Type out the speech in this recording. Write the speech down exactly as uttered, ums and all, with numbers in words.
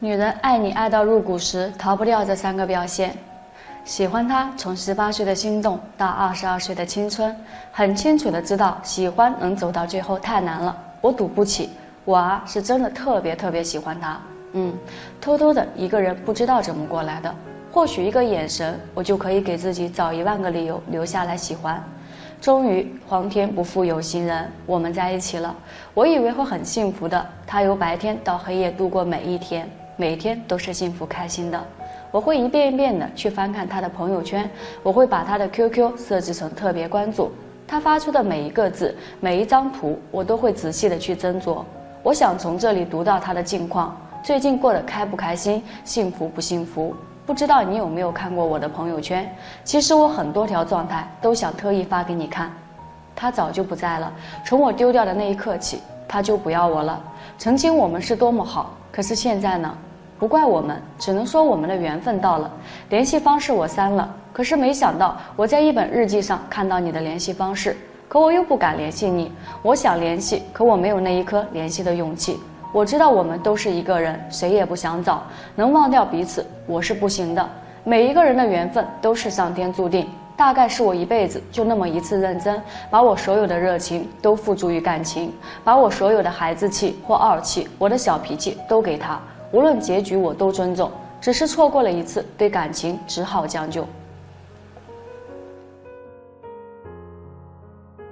女人爱你爱到入骨时，逃不掉这三个表现。喜欢他，从十八岁的心动到二十二岁的青春，很清楚的知道喜欢能走到最后太难了，我赌不起。我啊，是真的特别特别喜欢他。嗯，偷偷的一个人不知道怎么过来的，或许一个眼神，我就可以给自己找一万个理由留下来喜欢。终于，皇天不负有心人，我们在一起了。我以为会很幸福的，他由白天到黑夜度过每一天，每天都是幸福开心的。我会一遍一遍的去翻看他的朋友圈，我会把他的 Q Q 设置成特别关注，他发出的每一个字，每一张图，我都会仔细的去斟酌。我想从这里读到他的近况，最近过得开不开心，幸福不幸福。不知道你有没有看过我的朋友圈？其实我很多条状态都想特意发给你看。他早就不在了，从我丢掉的那一刻起，他就不要我了。曾经我们是多么好，可是现在呢？不怪我们，只能说我们的缘分到了。联系方式我删了，可是没想到我在一本日记上看到你的联系方式，可我又不敢联系你。我想联系，可我没有那一颗联系的勇气。我知道我们都是一个人，谁也不想找，能忘掉彼此，我是不行的。每一个人的缘分都是上天注定，大概是我一辈子就那么一次认真，把我所有的热情都付诸于感情，把我所有的孩子气或傲气，我的小脾气都给他，无论结局我都尊重，只是错过了一次，对感情只好将就。